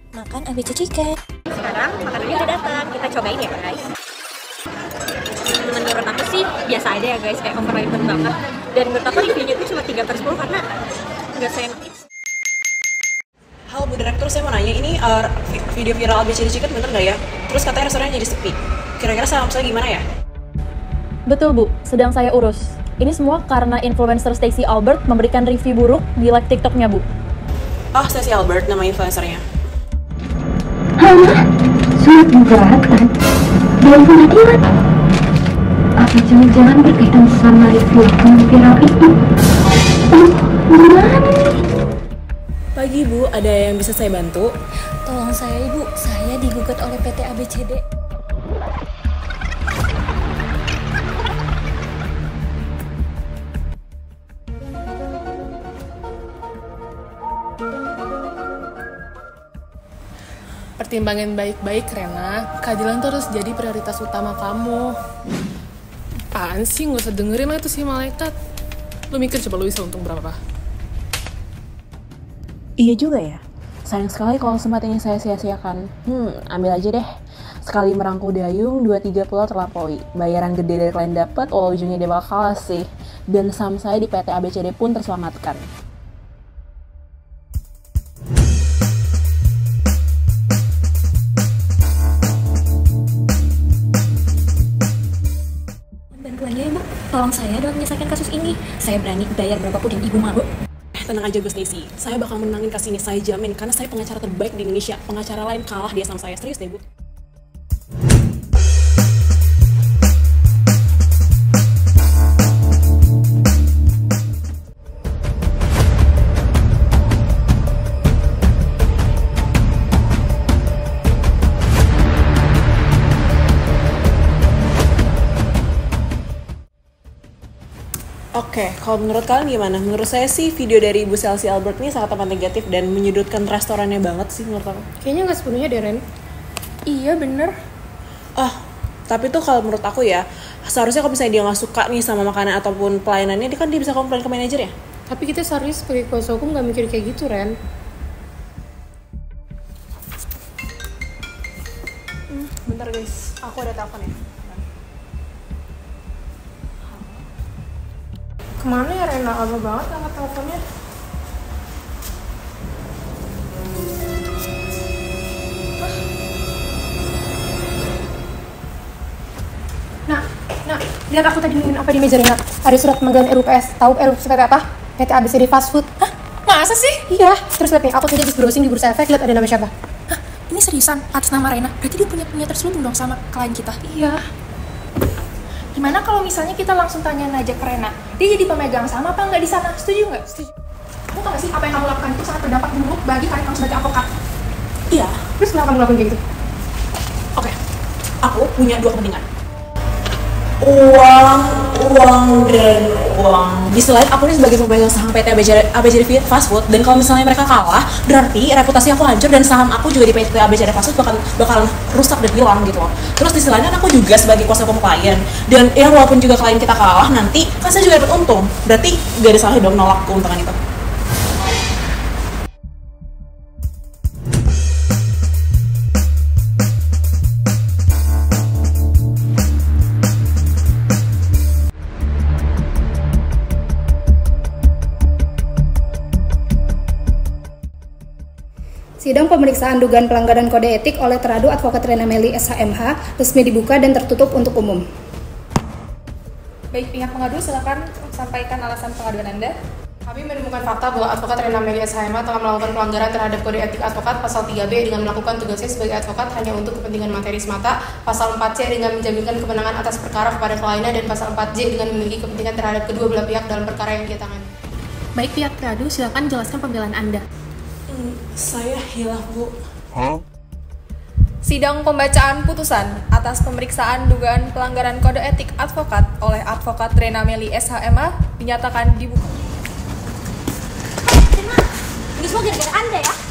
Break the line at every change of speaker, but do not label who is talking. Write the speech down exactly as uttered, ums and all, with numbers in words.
Makan A B C Chicken.
Sekarang makanannya udah datang, kita cobain ya guys. Menurut aku sih biasa aja ya guys, kayak overrated banget. Dan menurut aku reviewnya itu cuma tiga per sepuluh karena nggak seenak itu.
Halo Bu Direktur, saya mau nanya, ini uh, video viral A B C Chicken bener nggak ya? Terus katanya restorannya jadi sepi. Kira-kira salam saya gimana ya?
Betul Bu, sedang saya urus. Ini semua karena influencer Stacey Albert memberikan review buruk di live TikToknya Bu.
Oh, Stacey Albert nama influencernya.
Hah? Surat memberatkan? Belum punya kilat? Apa jangan-jangan berkaitan sama review akun viral itu? Oh, gimana nih?
Pagi Bu, ada yang bisa saya bantu?
Tolong saya Ibu, saya digugat oleh P T A B C D.
Pertimbangin baik-baik, Rena. Keadilan tuh harus jadi prioritas utama kamu. Apaan sih? Nggak usah dengerin lah itu si malaikat. Lu mikir coba lu bisa untung berapa?
Iya juga ya. Sayang sekali kalau sempat ini saya sia-siakan. Hmm, ambil aja deh. Sekali merangkul dayung, dua tiga pulau terlampaui. Bayaran gede dari klien dapat, walau ujungnya dia bakal kalah sih. Dan saham saya di P T A B C D pun terselamatkan.
Bantuannya Ibu, tolong saya dalam menyelesaikan kasus ini. Saya berani bayar berapapun yang Ibu mau.
Eh, tenang aja Bu Stacey, saya bakal menangin kasus ini, saya jamin. Karena saya pengacara terbaik di Indonesia. Pengacara lain kalah dia sama saya, serius deh Bu. Oke, kalau menurut kalian gimana? Menurut saya sih video dari Ibu Stacey Albert ini sangat amat negatif dan menyudutkan restorannya banget sih menurut aku.
Kayaknya nggak sepenuhnya deh, Ren. Iya, bener.
Oh, tapi tuh kalau menurut aku ya, seharusnya kalau misalnya dia nggak suka nih sama makanan ataupun pelayanannya, dia kan dia bisa komplain ke manajer ya?
Tapi kita seharusnya sebagai kuasa hukum nggak mikir kayak gitu, Ren.
Hmm, bentar guys, aku ada telepon ya.
Kemana ya Rena? Lama banget angkat teleponnya. Nah, nah, lihat aku tadi nemuin apa di meja Rena? Ada surat pemanggilan R U P S. Tahu R U P S seperti apa? P T A B C D Fast Food. Hah? Masa sih? Iya. Terus lihat nih, aku tadi habis browsing di Bursa Efek, lihat ada nama siapa?
Hah? Ini seriusan? Atas nama Rena? Berarti dia punya punya terselubung dong sama klien kita?
Iya. Gimana kalau misalnya kita langsung tanya aja ke Rena, dia jadi pemegang saham apa nggak di sana? Setuju nggak? Setuju. Kamu tau gak sih apa yang kamu lakukan itu sangat berdampak buruk bagi karir kamu sebagai avokat?
Iya.
Terus kenapa kamu lakukan kayak gitu?
Oke, aku punya dua kepentingan. Uang, uang, dan uang. Di selain aku ini sebagai pemegang saham P T A B C D Fast Food, dan kalau misalnya mereka kalah, berarti reputasi aku hancur dan saham aku juga di P T A B C D Fast Food bakal bakal rusak dan hilang gitu loh. Terus di selain aku juga sebagai kuasa hukum klien, dan ya walaupun juga klien kita kalah nanti, kan saya juga dapat untung. Berarti gak ada salahnya dong nolak keuntungan itu.
Sidang pemeriksaan dugaan pelanggaran kode etik oleh teradu advokat Rena Meli S H M H resmi dibuka dan tertutup untuk umum.
Baik, pihak pengadu silakan sampaikan alasan pengaduan Anda. Kami menemukan fakta bahwa advokat Rena Meli S H M H telah melakukan pelanggaran terhadap kode etik advokat pasal tiga B dengan melakukan tugasnya sebagai advokat hanya untuk kepentingan materi semata, pasal empat C dengan menjaminkan kemenangan atas perkara kepada kliennya, dan pasal empat J dengan memiliki kepentingan terhadap kedua belah pihak dalam perkara yang dia tangani.
Baik, pihak teradu silakan jelaskan pembelaan Anda.
Hmm, saya hilaf Bu.
Huh?
Sidang pembacaan putusan atas pemeriksaan dugaan pelanggaran kode etik advokat oleh advokat Rena Meli S H M H dinyatakan dibuka.
Ini semua gara-gara Anda ya?